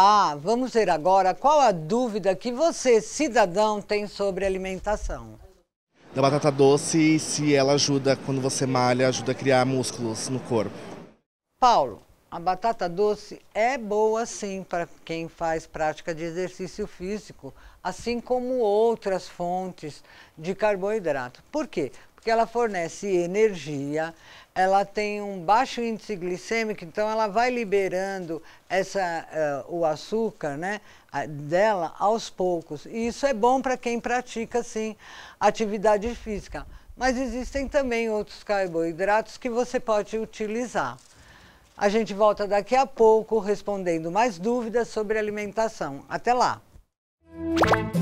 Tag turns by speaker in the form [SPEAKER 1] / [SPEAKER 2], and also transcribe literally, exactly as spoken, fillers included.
[SPEAKER 1] Olá, vamos ver agora qual a dúvida que você, cidadão, tem sobre alimentação.
[SPEAKER 2] Da batata doce, se ela ajuda, quando você malha, ajuda a criar músculos no corpo.
[SPEAKER 1] Paulo, a batata doce é boa sim para quem faz prática de exercício físico, assim como outras fontes de carboidrato. Por quê? Porque ela fornece energia, ela tem um baixo índice glicêmico, então ela vai liberando essa, uh, o açúcar, né, dela aos poucos. E isso é bom para quem pratica, sim, atividade física. Mas existem também outros carboidratos que você pode utilizar. A gente volta daqui a pouco respondendo mais dúvidas sobre alimentação. Até lá!